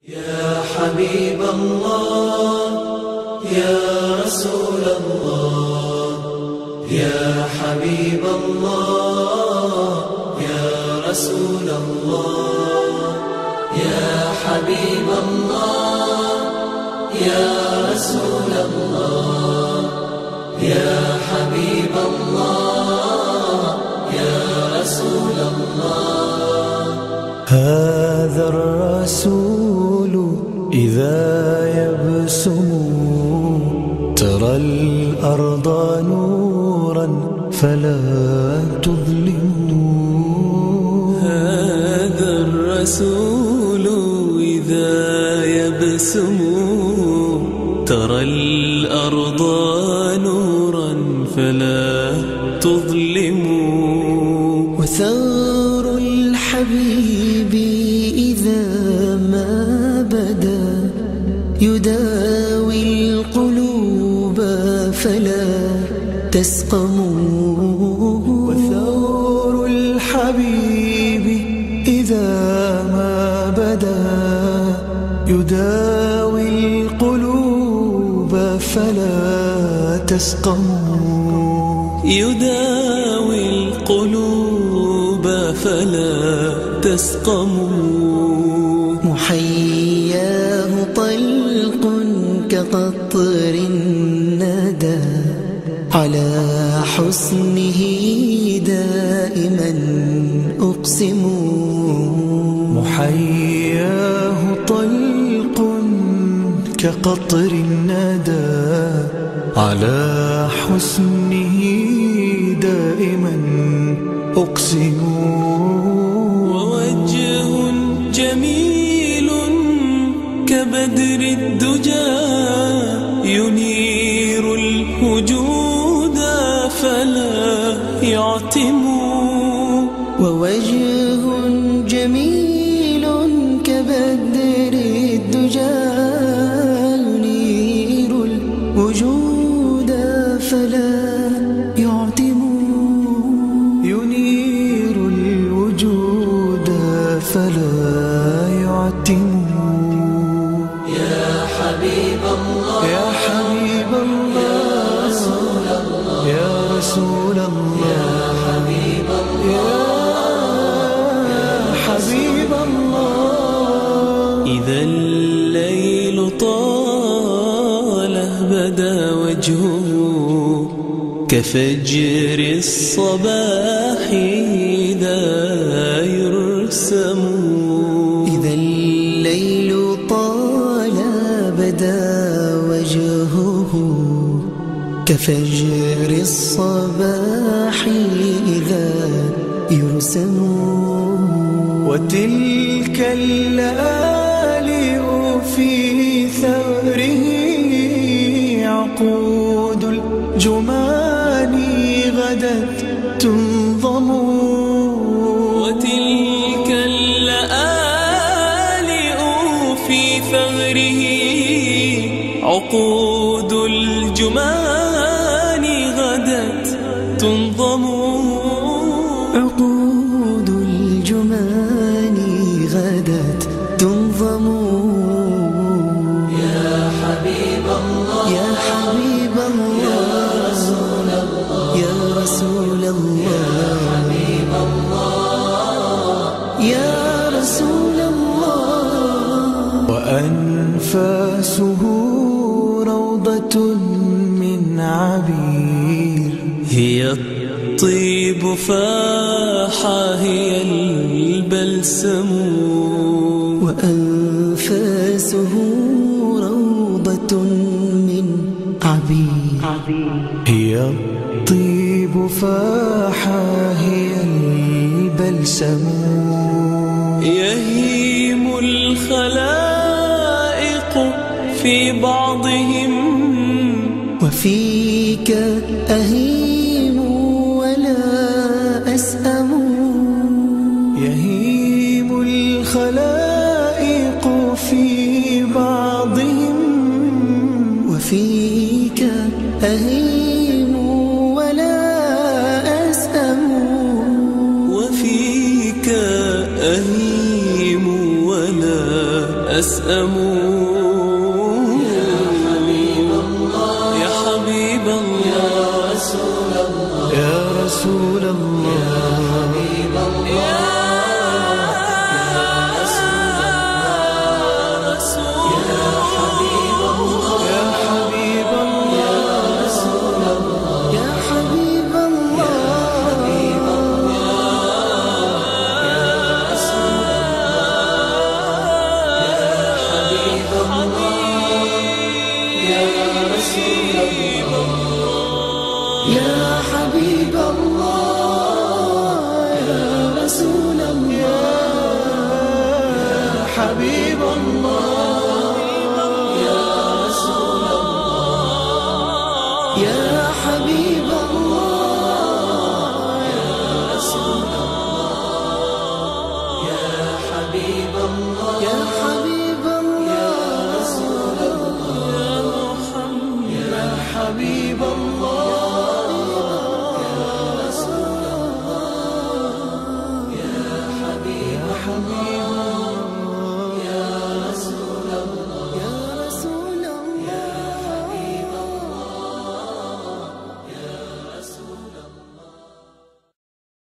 يا حبيب الله يا رسول الله يا حبيب الله يا رسول الله يا حبيب الله يا رسول الله يا حبيب الله يا رسول الله. هذا الرسول إذا يبسم ترى الأرض نورا فلا تظلم. هذا الرسول إذا يبسم ترى الأرض نورا فلا تظلم. وثار الحبيب إذا ما بدا يداوي القلوب فلا تسقم. وثار الحبيب إذا ما بدا يداوي القلوب فلا تسقم. يداوي القلوب فلا تسقم. محياه طلق كقطر الندى على حسنه دائما أقسم. محياه طلق كقطر الندى على حسنه دائما أقسم. ووجه جميل كبدر الدجى ينير الوجود فلا يعتم. ووجه جميل كبدر الدجى ينير الوجود فلا يعتم. ينير الوجود فلا يعتم. يا حبيب الله يا حبيب الله يا رسول الله يا رسول الله يا حبيب الله يا حبيب الله. إذا الليل طال بدا وجهه كفجر الصباح إذا يرسم. إذا الليل طال بدا وجهه كفجر الصباح إذا يرسم. وتلك الليالي في ثغره عقود الجمان غدت تنظم. وتلك الليالي في ثغره عقود الجمان غدت تنظم. عقود الجمان غدت تنظم. يا حبيب الله يا حبيب الله يا رسول الله يا رسول الله حبيب الله يا رسول الله. وأنفاسه روضة من عبير هي الطيب فاحا هي البلسم. وأنفاسه روضة من عبير هي الطيب فاحا هي البلسم. يهيم الخلائق في بعضهم وفيك أهيم ولا أسأم. يهيم الخلائق في بعضهم وفيك أهيم ولا أسأم. وفيك أهيم ولا أسأم. أسأموا يا حبيب الله يا حبيب الله يا رسول الله يا رسول الله يا حبيب الله حبيب